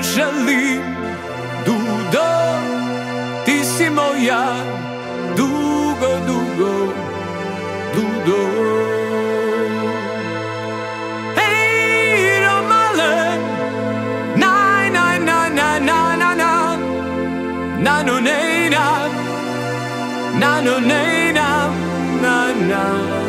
želim. Dudo, ti si moja, dugo, dugo, dudo. Hej, Romale, naj, naj, naj, naj, naj, naj, naj, naj, naj, naj, naj, naj, naj, naj, naj, naj.